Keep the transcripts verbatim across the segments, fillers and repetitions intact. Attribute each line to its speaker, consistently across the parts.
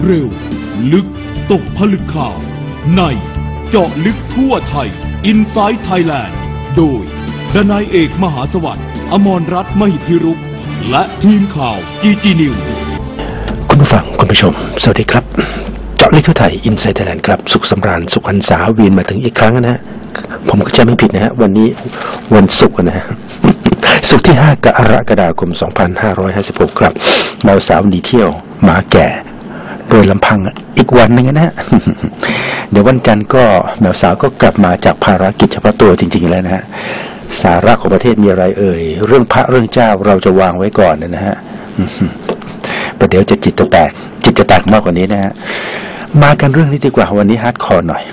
Speaker 1: เร็วลึกตกผลึกข่าวในเจาะลึกทั่วไทย Inside Thailand โดยดนายเอกมหาสวัสดิ์อมรรัตน์มหิทธิรุกษ์และทีมข่าว จี จี News
Speaker 2: คุณผู้ฟังคุณผู้ชมสวัสดีครับเจาะลึกทั่วไทย Inside Thailand ครับสุขสำราญสุขหันษาเวียนมาถึงอีกครั้งนะฮะผมก็จะไม่ผิดนะฮะวันนี้วันศุกร์นะฮะศุกร์ที่ห้ากรกฎาคมสองพันห้าร้อยห้าสิบหกครับเราสาวหนีเที่ยวหมาแก่โดยลำพังอีกวันหนึ่งนะฮะเดี๋ยววันจันทร์ก็แมวสาวก็กลับมาจากภารกิจเฉพาะตัวจริงๆแล้วนะฮะสาระของประเทศมีอะไรเอ่ยเรื่องพระเรื่องเจ้าเราจะวางไว้ก่อนนะฮะประเดี๋ยวจะจิตจะแตกจิตจะแตกมากกว่านี้นะฮะมากันเรื่องนี้ดีกว่าวันนี้ฮาร์ดคอร์หน่อย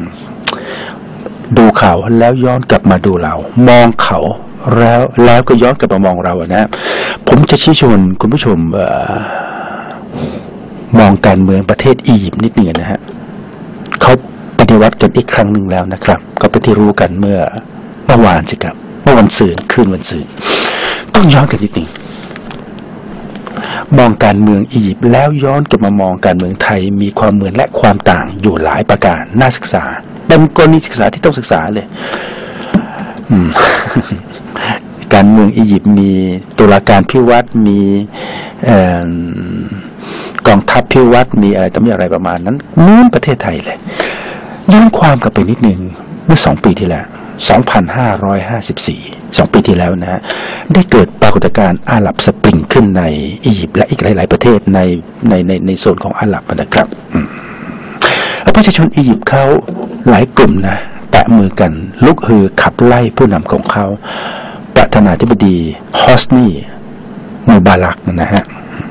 Speaker 2: ดูเขาแล้วย้อนกลับมาดูเรามองเขาแล้วแล้วก็ย้อนกลับมามองเราอะนะผมจะชี้ชวนคุณผู้ชมเอ่อมองการเมืองประเทศอียิปต์นิดหนึ่งนะฮะเขาปฏิวัติกันอีกครั้งหนึ่งแล้วนะครับก็เป็นที่รู้กันเมื่อเมื่อวานสิครับเมื่อวันศุกร์คืนวันศุกร์ต้องย้อนกันนิดหนึ่งมองการเมืองอียิปต์แล้วย้อนกลับมามองการเมืองไทยมีความเหมือนและความต่างอยู่หลายประการน่าศึกษาเป็นกรณีศึกษาที่ต้องศึกษาเลยการเมืองอียิปต์มีตุลาการพิวัตรมีกองทัพพิวัตรมีอะไรต่อมีอะไรประมาณนั้นเหมือนประเทศไทยเลยย้อนความกลับไปนิดหนึ่งเมื่อสองปีที่แล้วสองพันห้าร้อยห้าสิบสี่ สองปีที่แล้วนะฮะได้เกิดปรากฏการณ์อาหรับสปริงขึ้นในอียิปต์และอีกหลายๆประเทศในในในในโซนของอาหรับนะครับประชาชนอียิปต์เขาหลายกลุ่มนะแตะมือกันลุกฮือขับไล่ผู้นำของเขาประธานาธิบดีฮอสนีมูบารักนะฮะ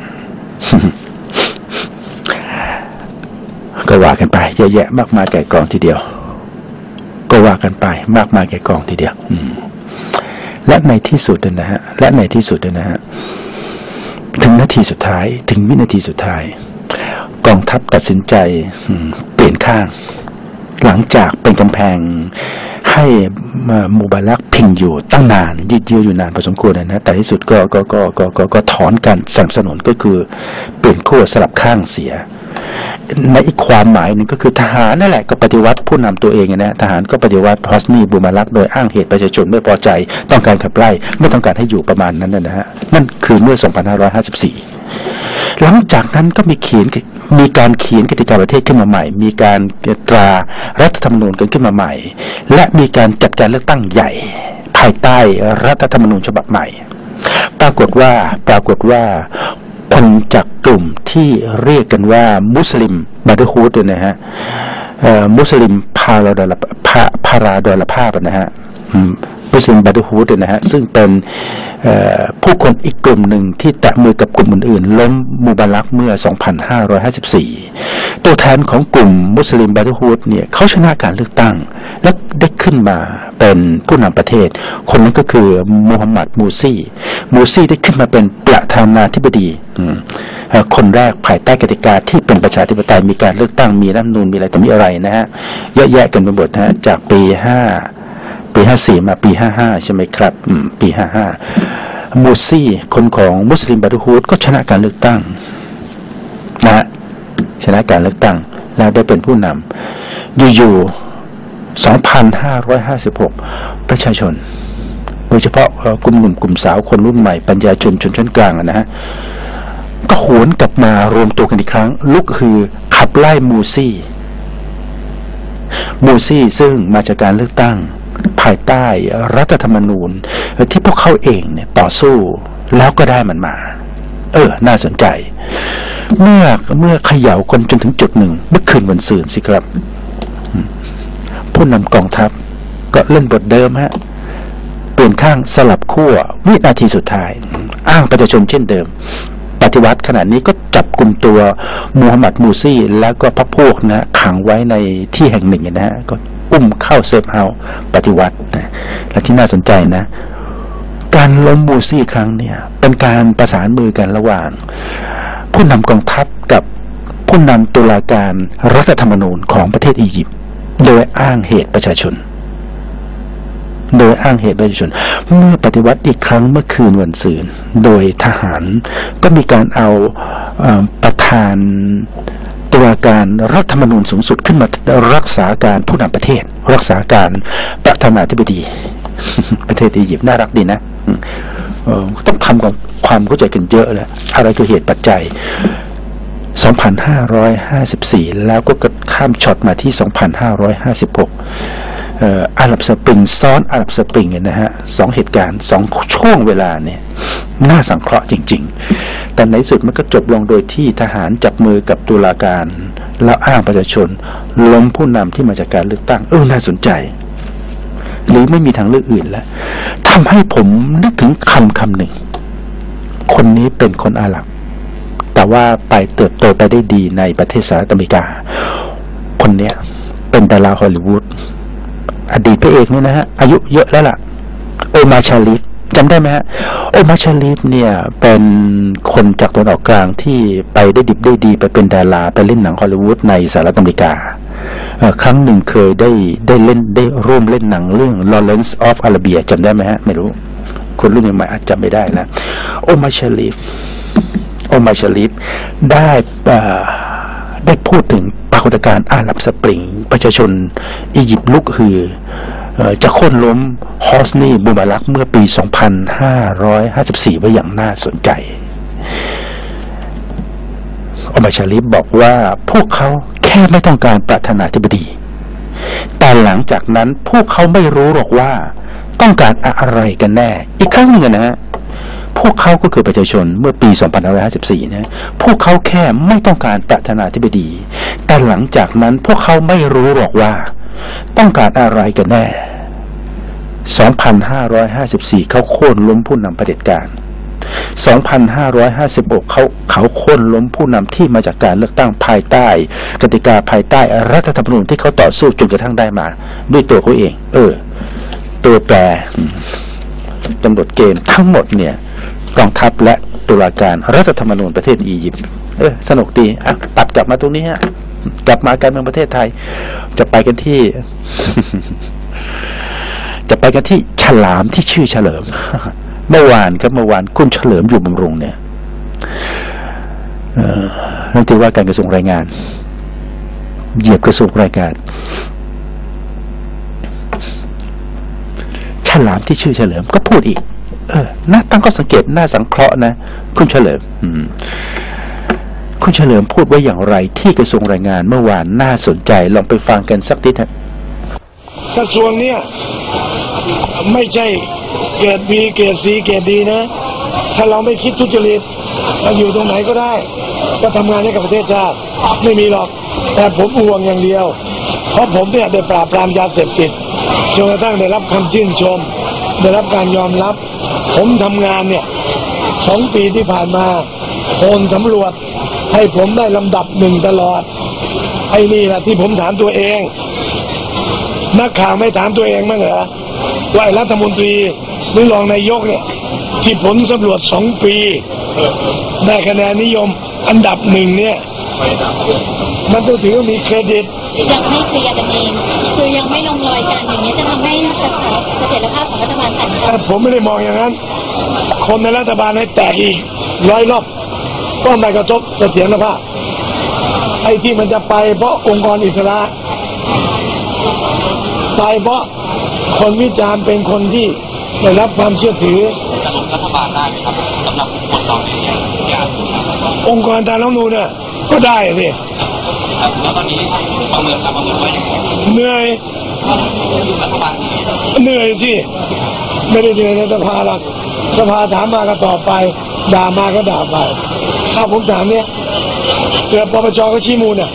Speaker 2: ก็ว่ากันไปเยอะแยะมากมายแก่กองทีเดียวก็ว่ากันไปมากมายแก่กองทีเดียวและในที่สุดนะฮะและในที่สุดนะฮะถึงนาทีสุดท้ายถึงวินาทีสุดท้ายกองทัพตัดสินใจเปลี่ยนข้างหลังจากเป็นกำแพงให้มูบารักพิงอยู่ตั้งนานยืดเยื้ออยู่นานพอสมควรนะแต่ที่สุดก็ก็ก็ก็ก็ก็ถอนการสนับสนุนก็คือเปลี่ยนขั้วสลับข้างเสียในอีกความหมายหนึ่งก็คือทหารนั่นแหละก็ปฏิวัติผู้นำตัวเองนะทหารก็ปฏิวัติฮอสนีบูมารักโดยอ้างเหตุประชาชนไม่พอใจต้องการขับไล่ไม่ต้องการให้อยู่ประมาณนั้นนะฮะนั่นคือเมื่อสองพันห้าร้อยห้าสิบสี่หลังจากนั้นก็มีเขียนมีการเขียนกติกาประเทศขึ้นมาใหม่มีการตรารัฐธรรมนูญกันขึ้นมาใหม่และมีการจัดการเลือกตั้งใหญ่ภายใต้รัฐธรรมนูญฉบับใหม่ปรากฏว่าปรากฏว่าคนจากกลุ่มที่เรียกกันว่ามุสลิมบราเธอร์ฮูดนะฮะมุสลิมพาราดลพาราดลภาพนะฮะมุสลิมบราเธอร์ฮูดนะฮะซึ่งเป็นผู้คนอีกกลุ่มหนึ่งที่แตะมือกับกลุ่มอื่นๆล้มมูบารักเมื่อสองพันห้าร้อยห้าสิบสี่ตัวแทนของกลุ่มมุสลิมบราเธอร์ฮูดเนี่ยเขาชนะการเลือกตั้งและได้ขึ้นมาเป็นผู้นำประเทศคนนั้นก็คือมูฮัมหมัดมูซีมูซีได้ขึ้นมาเป็นประธานาธิบดีคนแรกภายใต้กติกาที่เป็นประชาธิปไตยมีการเลือกตั้งมีรัฐธรรมนูญมีอะไรต่อมีอะไรนะฮะเยอะแยะกันไปหมดนะฮะจากปีห้าปีห้าสี่มาปีห้าห้าใช่ไหมครับปีห้าห้ามูซีคนของมุสลิมบราเธอร์ฮูดก็ชนะการเลือกตั้งนะฮะชนะการเลือกตั้งแล้วได้เป็นผู้นำอยู่ๆสองพันห้าร้อยห้าสิบหกประชาชนโดยเฉพาะกลุ่มหนุ่มกลุ่มสาวคนรุ่นใหม่ปัญญาชนชนชั้นกลางนะฮะก็โหนกลับมารวมตัวกันอีกครั้งลุกคือขับไล่มูซีมูซีซึ่งมาจากการเลือกตั้งภายใต้รัฐธรรมนูญที่พวกเขาเองเนี่ยต่อสู้แล้วก็ได้มันมาเออน่าสนใจเมื่อเมื่อเขย่าคนจนถึงจุดหนึ่งเมื่อคืนวันศุกร์สิครับผู้นำกองทัพก็เล่นบทเดิมฮะเปลี่ยนข้างสลับขั้ววินาทีสุดท้ายอ้างประชาชนเช่นเดิมปฏิวัติขณะนี้ก็จับกลุ่มตัวมูฮัมหมัดมูซีแล้วก็พรรคพวกนะขังไว้ในที่แห่งหนึ่งนะฮะก็อุ้มเข้าเซฟเฮาส์ปฏิวัตินะและที่น่าสนใจนะการล้มมูซีครั้งเนี่ยเป็นการประสานมือกันระหว่างผู้นำกองทัพกับผู้นำตุลาการรัฐธรรมนูญของประเทศอียิปต์โดยอ้างเหตุประชาชน โดยอ้างเหตุประชาชนเมื่อปฏิวัติอีกครั้งเมื่อคืนวันศุกร์โดยทหารก็มีการเอาประธานตุลาการรัฐธรรมนูญสูงสุดขึ้นมารักษาการผู้นำประเทศรักษาการประธานาธิบดี ประเทศอียิปต์น่ารักดีนะต้องทำความเข้าใจกันเยอะเลยอะไรคือเหตุปัจจัยสองพันห้าร้อยห้าสิบสี่แล้วก็ข้ามช็อตมาที่ สองพันห้าร้อยห้าสิบหก เอ่ออาหรับสปริงซ้อนอาหรับสปริงเนี่ยนะฮะสองเหตุการณ์สองช่วงเวลาเนี่ยน่าสังเคราะห์จริงๆแต่ในสุดมันก็จบลงโดยที่ทหารจับมือกับตุลาการแล้วอ้างประชาชนล้มผู้นำที่มาจากการเลือกตั้งเออน่าสนใจหรือไม่มีทางเลือกอื่นแล้วทำให้ผมนึกถึงคำคำหนึ่งคนนี้เป็นคนอาหรับแต่ว่าไปเติบโตไปได้ดีในประเทศสหรัฐอเมริกาคนเนี้ยเป็นดาราฮอลลีวูดอดีตพระเอกเนี่ยนะฮะอายุเยอะแล้วล่ะโอมาชาลิฟจำได้ไหมฮะโอมาชาลิฟเนี่ยเป็นคนจากตะวันออกกลางที่ไปได้ดิบได้ดีไปเป็นดาราไปเล่นหนังฮอลลีวูดในสหรัฐอเมริกาครั้งหนึ่งเคยได้ได้เล่นได้ร่วมเล่นหนังเรื่อง Lawrence of Arabia จำได้ไหมฮะไม่รู้คนรุ่นใหม่อาจจำไม่ได้นะโอมาชาลิฟโอมาชาลิฟได้ได้พูดถึงปรากฏการณ์อาหรับสปริงประชาชนอียิปต์ลุกฮือจะโค่นล้มฮอสนีบูมารักเมื่อปี สองพันห้าร้อยห้าสิบสี่ ไว้อย่างน่าสนใจโอมาชาลิฟบอกว่าพวกเขาแค่ไม่ต้องการประธานาธิบดีแต่หลังจากนั้นพวกเขาไม่รู้หรอกว่าต้องการอะไรกันแน่อีกครั้งหนึ่งนะฮะพวกเขาก็คือประชาชนเมื่อปี สองพันห้าร้อยห้าสิบสี่ นะพวกเขาแค่ไม่ต้องการประธานาธิบดีแต่หลังจากนั้นพวกเขาไม่รู้หรอกว่าต้องการอะไรกันแน่ สองพันห้าร้อยห้าสิบสี่ เขาโค่นล้มผู้นำเผด็จการ สองพันห้าร้อยห้าสิบหก เขาเขาโค่นล้มผู้นำที่มาจากการเลือกตั้งภายใต้กติกาภายใต้รัฐธรรมนูญที่เขาต่อสู้จนกระทั่งได้มาด้วยตัวเขาเองเออตัวแปรกำหนดเกมทั้งหมดเนี่ยกองทัพและตุลาการรัฐธรรมนูญประเทศอียิปต์เออสนุกดีอ่ะตัดกลับมาตรงนี้ฮะกลับมาการเมืองประเทศไทยจะไปกันที่ จะไปกันที่ฉลามที่ชื่อเฉลิม เมื่อวานครับเมื่อวานคุณเฉลิมอยู่บำรุงเนี่ยเอ่อรัฐมนตรีว่าการกระทรวงแรงงานเหยียบกระทรวงแรงงานฉลามที่ชื่อเฉลิมก็พูดอีกเออน่าตั้งข้อสังเกตน่าสังเคราะห์นะคุณเฉลิมคุณเฉลิมพูดไว้อย่างไรที่กระทรวงแรงงานเมื่อวานน่าสนใจลองไปฟังกันสักนิดฮะ
Speaker 3: กระทรวงเนี้ยไม่ใช่เกรด B เกรด C เกรด D นะถ้าเราไม่คิดทุจริตเราอยู่ตรงไหนก็ได้ก็ทำงานให้กับประเทศชาติไม่มีหรอกแต่ผมห่วงอย่างเดียวเพราะผมเนี่ยได้ปราบปรามยาเสพติดจนกระทั่งได้รับคำชื่นชมได้รับการยอมรับผมทำงานเนี่ยสองปีที่ผ่านมาโพลสำรวจให้ผมได้ลำดับหนึ่งตลอดไอ้นี่แหละที่ผมถามตัวเองนักข่าวไม่ถามตัวเองมั้งเหรอว่ารัฐมนตรีหรือรองนายกเนี่ยที่ผลสำรวจสองปีได้คะแนนนิยมอันดับหนึ่งเนี่ยมันต้องถือว่ามีเครดิต
Speaker 4: ยังไม่เคลียร์กันเองคือยังไม่ลงรอยกันอย่างนี้จะทำให้เสถียรภาพของรัฐบาลสั่นคลอน
Speaker 3: ผมไม่ได้มองอย่างนั้นคนในรัฐบาลให้แตกอีกร้อยรอบก็ไม่กระทบเสถียรภาพไอ้ที่มันจะไปเพราะองค์กรอิสระไปเพราะคนวิจารณ์เป็นคนที่ได้รับความเชื่อถือ
Speaker 5: จะล้มรัฐบาลได้ไหมครับสำหรับคนตอนนี้อย่าง
Speaker 3: องค์กรตามรัฐธรรมนูญเนี่ยก็ได้สิ
Speaker 5: แล้วตอนนี้ประเมินครับประเมินว่าอย่างไร
Speaker 3: เหนื่อย
Speaker 5: รัฐบาล
Speaker 3: เหนื่อยสิไม่ได้เหนื่อยในสภาหรอกสภาถามมาก็ตอบไปด่ามาก็ด่าไปถ้าผมถามเนี่ยเกิดปปชก็ชี้มูลเนี่ย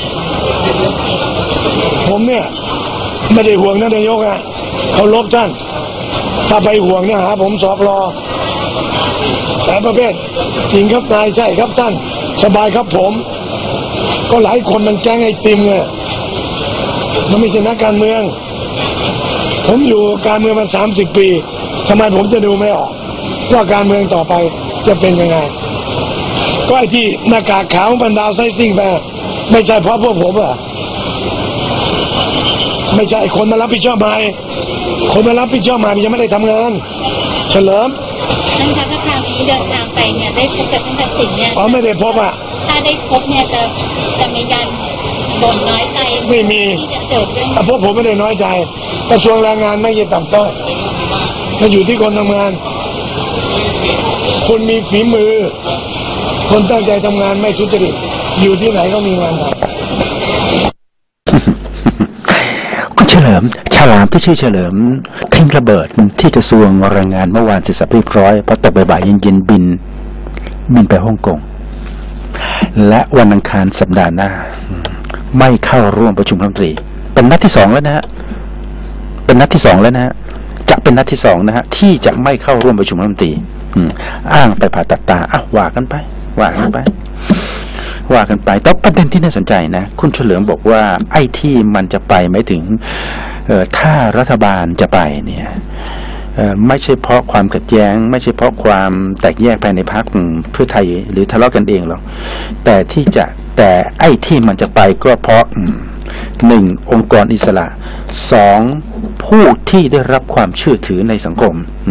Speaker 3: ผมเนี่ยไม่ได้ห่วงท่านนายกอ่ะเขาลบท่านถ้าไปห่วงเนี่ยหาผมสอบรอแต่ประเภทจริงครับนายใช่ครับท่านสบายครับผมก็หลายคนมันแจ้งไอติมไงมันไม่ใช่นักการเมืองผมอยู่การเมืองมาสามสิบปีทำไมผมจะดูไม่ออกว่าการเมืองต่อไปจะเป็นยังไงก็ไอที่หน้ากากขาวบรรดาไซซิ่งไปไม่ใช่เพราะพวกผมอะไม่ใช่คนมารับผิดชอบมาคนมารับผิดชอบมายังไม่ได้ทำงานเฉลิม
Speaker 4: ท่านคะถ้าคราวนี้เดินทางไปเนี่ยได้พบกับท่านทักษิณเนี่ย
Speaker 3: อ๋อไม่ได้พบอ่ะ
Speaker 4: ถ้าได้พบเนี่ยจะจะมีการบ่นน้อยใจ
Speaker 3: ไม่มี
Speaker 4: ที่จะเกิดเรื่อง
Speaker 3: แต่พวกผมไม่ได้น้อยใจกระทรวงแรงงานไม่ใช่ต่ำต้อยมันอยู่ที่คนทำงานคนมีฝีมือคนตั้งใจทำงานไม่ทุจริตอยู่ที่ไหนก็มีงานทำ
Speaker 2: คุณเฉลิมฉลามที่ชื่อเฉลิมทิ้งระเบิดที่กระทรวงแรงงานเมื่อวานเสร็จสับเรียบร้อยพอตกบ่ายๆเย็นๆบินบินไปฮ่องกงและวันอังคารสัปดาห์หน้าไม่เข้าร่วมประชุมรัฐมนตรีเป็นนัดที่สองแล้วนะฮะเป็นนัดที่สองแล้วนะฮะจะเป็นนัดที่สองนะฮะที่จะไม่เข้าร่วมประชุมรัฐมนตรีอ้างไปผ่าตัดตาอ่ะว่ากันไปว่ากันไปว่ากันไปแต่ประเด็นที่น่าสนใจนะคุณเฉลิมบอกว่าไอ้ที่มันจะไปหมายถึงถ้ารัฐบาลจะไปเนี่ยไม่ใช่เพราะความขัดแย้งไม่ใช่เพราะความแตกแยกภายในพรรคเพื่อไทยหรือทะเลาะกันเองหรอกแต่ที่จะแต่ไอ้ที่มันจะไปก็เพราะหนึ่งองค์กรอิสระสองผู้ที่ได้รับความเชื่อถือในสังคม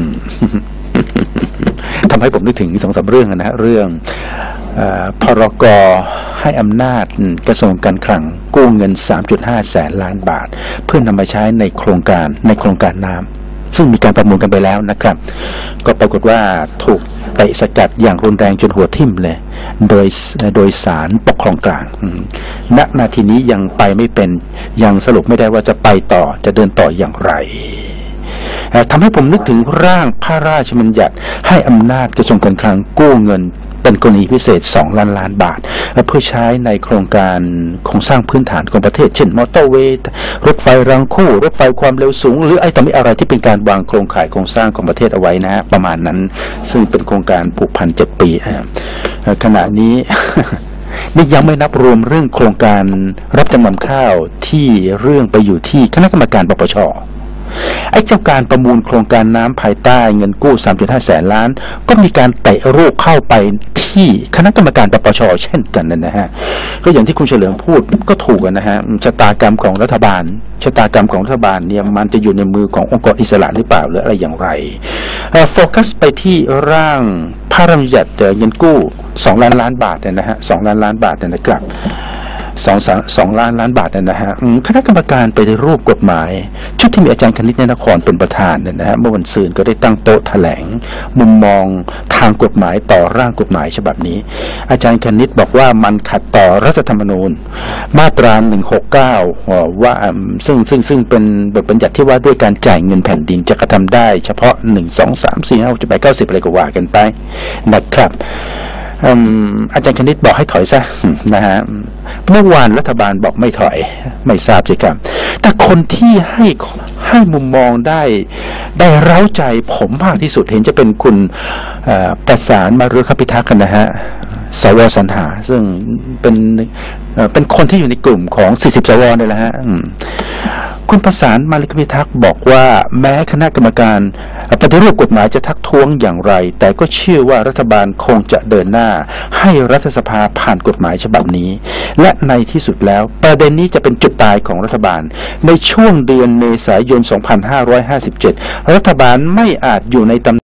Speaker 2: ทำให้ผมนึกถึงสองสามเรื่องนะฮะเรื่องพรก.ให้อำนาจกระทรวงการคลังกู้เงิน สามจุดห้า แสนล้านบาทเพื่อนำมาใช้ในโครงการในโครงการน้ำซึ่งมีการประมูลกันไปแล้วนะครับก็ปรากฏว่าถูกเตะสกัดอย่างรุนแรงจนหัวทิ่มเลยโดยโดยศาลปกครองกลางณนาทีนี้ยังไปไม่เป็นยังสรุปไม่ได้ว่าจะไปต่อจะเดินต่ออย่างไรทำให้ผมนึกถึงร่างพระราชบัญญัติให้อำนาจกระทรวงการคลังกู้เงินเป็นกรณีพิเศษสองล้านล้านบาทเพื่อใช้ในโครงการโครงสร้างพื้นฐานของประเทศเช่นมอเตอร์เวย์รถไฟรางคู่รถไฟความเร็วสูงหรือไอ้ต่อมีอะไรที่เป็นการวางโครงข่ายโครงสร้างของประเทศเอาไว้นะฮะประมาณนั้นซึ่งเป็นโครงการผูกพันเจ็ดปีขณะนี้ นี่ยังไม่นับรวมเรื่องโครงการรับจำนำข้าวที่เรื่องไปอยู่ที่คณะกรรมการปปช.ไอ้เจ้าการประมูลโครงการน้ำภายใต้เงินกู้ สามจุดห้า แสนล้านก็มีการเตะรูปเข้าไปที่คณะกรรมการปปช.เช่นกันนะฮะก็อย่างที่คุณเฉลิมพูดก็ถูกนะฮะชะตากรรมของรัฐบาลชะตากรรมของรัฐบาลเนี่ยมันจะอยู่ในมือขององค์กรอิสระหรือเปล่าหรืออะไรอย่างไรโฟกัสไปที่ร่างพระราชบัญญัติเงินกู้สองล้านล้านบาทนะฮะสองล้านล้านบาทนะครับสองสองล้านล้านบาทนะฮะคณะกรรมการไปในรูปกฎหมายชุดที่มีอาจารย์คณิตนครเป็นประธานนะฮะเมื่อวันศุกร์ก็ได้ตั้งโต๊ะแถลงมุมมองทางกฎหมายต่อร่างกฎหมายฉบับนี้อาจารย์คณิตบอกว่ามันขัดต่อรัฐธรรมนูญมาตราหนึ่งหกเก้าว่าซึ่งซึ่งซึ่งเป็นบทบัญญัติที่ว่าด้วยการจ่ายเงินแผ่นดินจะกระทำได้เฉพาะหนึ่ง สอง สาม สี่ ห้า หก เจ็ด แปด เก้า สิบอะไรก็ว่ากันไปนะครับอาจารย์คณิตบอกให้ถอยซะนะฮะเมื่อวานรัฐบาลบอกไม่ถอยไม่ทราบสิครับแต่คนที่ให้ให้มุมมองได้ได้เร้าใจผมมากที่สุดเห็นจะเป็นคุณประสานมารุคพิทักษ์กันนะฮะสวสรรหาซึ่งเป็นเป็นคนที่อยู่ในกลุ่มของสี่สิบสวนี่แหละฮะคุณประสานมารุคพิทักษ์บอกว่าแม้คณะกรรมการปฏิรูปกฎหมายจะทักท้วงอย่างไรแต่ก็เชื่อว่ารัฐบาลคงจะเดินหน้าให้รัฐสภาผ่านกฎหมายฉบับนี้และในที่สุดแล้วประเด็นนี้จะเป็นจุดตายของรัฐบาลในช่วงเดือนเมษายนสองพันห้าร้อยห้าสิบเจ็ดรัฐบาลไม่อาจอยู่ในตำ